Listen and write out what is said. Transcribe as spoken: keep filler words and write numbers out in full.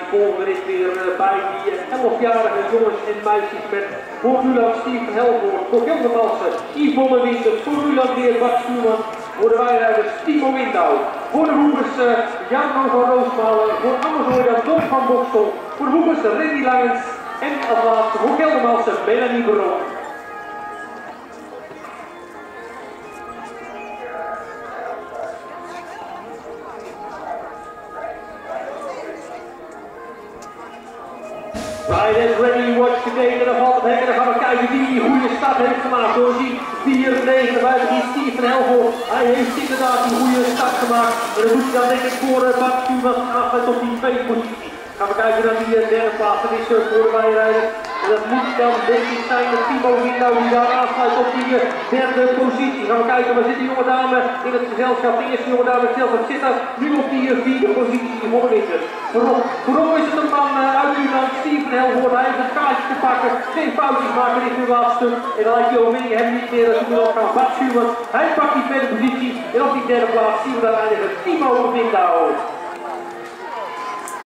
volgende rit weer bij die elfjarige jongens en meisjes met voor Nuland Steven Helvoort, voor Geldermalsen, Yvonne Winters, voor Nuland weer Bart Schuurman, voor de wijrijders Timo Windouw, voor de hoepers uh, Jarno van Roosmalen, voor Amazon Don van Bokstel, voor de hoepers Randy Langens en als laatste voor Geldermalsen Melanie Baron. Riders ready, watch gekeken, dan valt het hek en dan gaan we kijken wie die goede start heeft gemaakt. Door zien vier negen buiten die Steven Helvoort. Hij heeft inderdaad een goede start gemaakt. En dan moet hij dan denk ik voor uh, Bart Schuurman afsluit op die tweede positie. Gaan we kijken naar die uh, derde plaats, dat is uh, voor de wijrijders. En dat moet dan denk ik zijn met Timo Windouw die daar aansluit op die uh, derde positie. Gaan we kijken, waar zit die jonge dame in het gezelschap? De eerste jonge dame in het gezelschap zit daar nu op die uh, vierde positie, die Monnewitter. Voorop, voorop is het een man uh, uit Nuland, Steven Helvoort. Hij heeft het kaartje te pakken, geen foutjes maken in het laatste stuk. En dan lijkt die overwinning hem niet meer uh, nu gaan Bart Schuurman. Hij pakt die tweede positie en op die derde plaats zien we dan eindigen Timo Windouw.